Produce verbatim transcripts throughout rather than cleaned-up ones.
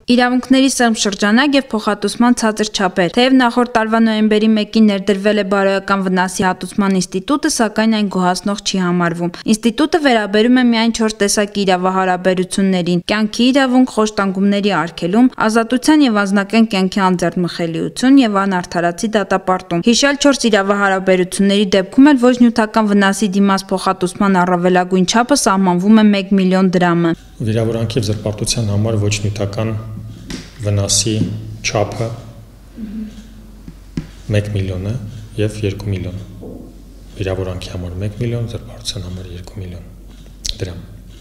Իրավունքների սերմ շրջանակ և փոխհատուցման ցածր չափեր։ Թեև նախորդ տարվա նոյեմբերի մեկին ներդրվել է բարոյական վնասի հատուցման ինստիտուտը, սակայն այն գոհացնող չի համարվում։ Ինստիտուտը վերաբերում է միայն չորս տեսակի իրավահարաբերություններին՝ կյանքի իրավունք, խոշտանգումների արգելում, ազատության և անձնական կյանքի անձեռնմխելիություն և անարդարացի դատապարտում։ Հիշյալ չորս իրավահարաբերությունների դեպքում էլ ոչ նյութական վնասի դիմաց փոխհատուցման առավելագույն չափը սահմանվում է մեկ միլիոն դրամը։ Վիրավորանքի և զրպարտության համար ոչ նյութական վնասի չափը մեկ միլիոն է և երկու միլիոն, վիրավորանքի համար մեկ միլիոն, զրպարտության համար երկու միլիոն դրամ։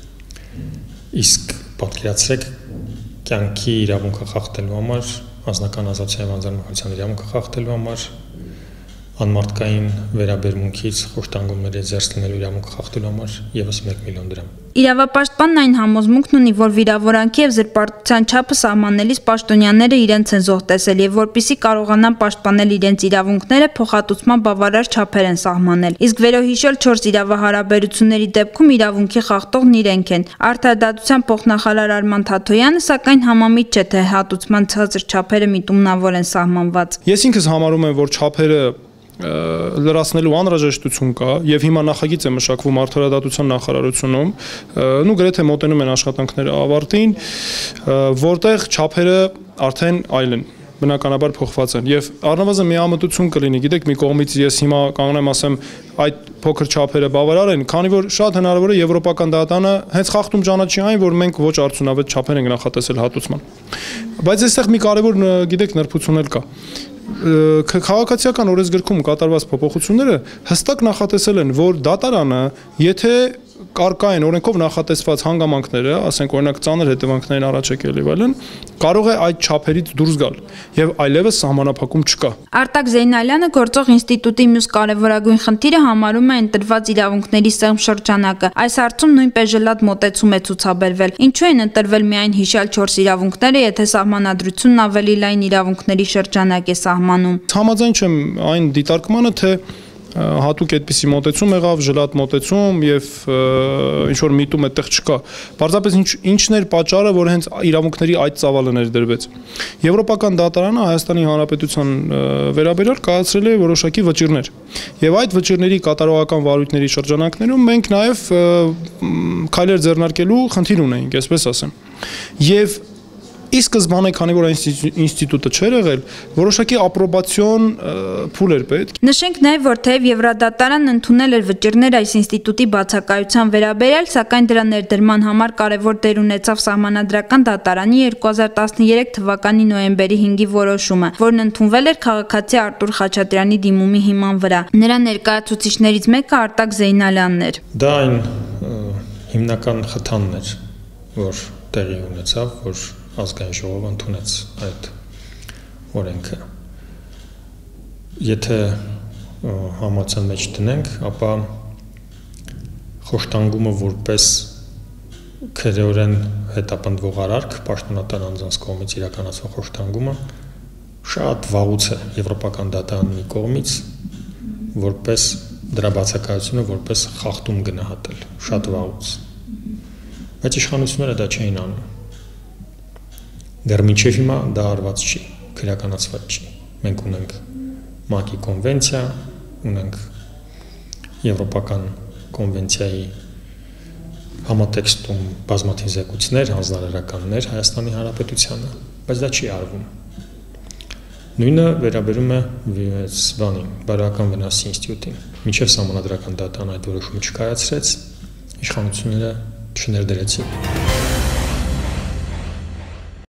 Իսկ պատկերացրեք կյանքի իրավունքը խախտելու համար, անձնական ազատության և անձեռնմխելիության իրավունքը խախտելու համար, անմարդկային վերաբերմունքից խոշտանգումների զերծ լինելու իրավունքը խախտելու համար ևս մեկ միլիոն դրամ։ Իրավապաշտպանն այն համոզմունքն ունի, որ վիրավորանքի և զրպարտության չափը սահմանելիս պաշտոնյաները իրենց են զոհ տեսել և որպեսզի կարողանան պաշտպանել իրենց իրավունքները, փոխհատուցման բավարար չափեր են սահմանել։ Իսկ վերոհիշյալ չորս իրավահարաբերությունների դեպքում իրավունքի խախտողն իրենք են։ Արդարադատության փոխնախարար Արման Թաթոյանը սակայն համամիտ չէ, թե հատուցման ցածր չափերը միտումնավոր են սահմանված։ Ես ինքս համարում եմ, որ չափերը լրացնելու անհրաժեշտություն կա եւ հիմա նախագիծ է մշակվում արդարադատության նախարարությունում, նու գրեթե մոտենում են աշխատանքները ավարտին, որտեղ չափերը արդեն այլ են, բնականաբար փոխված են եւ առնվազն միամտություն կլինի, գիտեք, մի կողմից ես հիմա կանգնեմ ասեմ այդ փոքր չափերը բավարար են, քանի որ շատ հնարավոր է եվրոպական դատարանը հենց խախտում ճանաչի այն, որ մենք ոչ արդյունավետ չափեր ենք նախատեսել հատուցման։ Բայց այստեղ մի կարևոր, գիտեք, նրբություն էլ կա։ Քաղաքացիական օրենսգրքում կատարված փոփոխությունները հստակ նախատեսել են, որ դատարանը, եթե կարգային օրենքով նախատեսված հանգամանքները, ասենք օրինակ ծանր հետևանքներին առաջ եկել եւ այլն, կարող է այդ չափերից դուրս գալ եւ այլևս սահմանափակում չկա։ Արտակ Զեյնալյանը գործող ինստիտուտի մյուս կարևորագույն խնդիրը համարում է ընտրված իրավունքների սերմ շրջանակը։ Այս հարցում նույնպես ժլատ մոտեցում է ցուցաբերվել։ Ինչու են ընտրվել միայն հիշյալ չորս իրավունքները, եթե սահմանադրությունն ավելի լայն իրավունքների շրջանակ է սահմանում։ Համաձայն չեմ այն դիտարկմանը, թե հատուկ այդպիսի մոտեցում եղավ, ժլատ մոտեցում եւ ինչ որ միտում այդտեղ չկա։ Պարզապես ինչն էր պատճառը, որ հենց իրավունքների այդ ծավալը ներդրվեց։ Եվրոպական դատարանը Հայաստանի Հանրապետության վերաբերյալ կայացրել է որոշակի վճիռներ։ Եվ այդ վճիռների կատարողական վարույթների շրջանակներում մենք նաեւ քայլեր ձեռնարկելու խնդիր ունեինք, այսպես ասեմ։ Եվ ի սկզբանե, քանի որ այն ինստիտուտը չէր եղել, որոշակի ապրոբացիոն փուլ էր պետք։ Նշենք նաև, որ թեև Եվրադատարանն ընդունել էր վճիռներ այս ինստիտուտի բացակայության վերաբերյալ, սակայն դրա ներդրման համար կարևոր դեր ունեցավ Սահմանադրական դատարանի երկու հազար տասներեք թվականի նոյեմբերի հինգի որոշումը, որն ընդունվել էր քաղաքացի Արտուր Խաչատրյանի դիմումի հիման վրա։ Նրա ներկայացուցիչներից մեկը Արտակ Զեյնալյանն էր։ Դա այն հիմնական խթանն էր, որ տեղի ունեցավ, որ ազգային ժողովը ընդունեց այդ օրենքը։ Եթե համացան մեջ դնենք, ապա խոշտանգումը որպես քրեորեն հետապնդվող արարք, պաշտոնատար անձանց կողմից իրականացվող խոշտանգումը շատ վաղուց է Եվրոպական դատարանի կողմից որպես դրա բացակայությունը որպես խախտում գնահատել, շատ վաղուց։ Բայց իշխանությունները դա չէին անում։ Դեռ մինչև հիմա դա արված չի, քրեականացված չի։ Մենք ունենք ՄԱԿ-ի կոնվենցիա, ունենք Եվրոպական կոնվենցիայի համատեքստում բազմաթիվ զեկույցներ, հանձնարարականներ Հայաստանի Հանրապետությանը, բայց դա չի արվում։ Նույնը վերաբերում է բանին, բարոյական վնասի ինստիտուտին։ Մինչև Սահմանադրական դատարանը այդ որոշումը չկայացրեց, իշխանությունները չներդրեցին։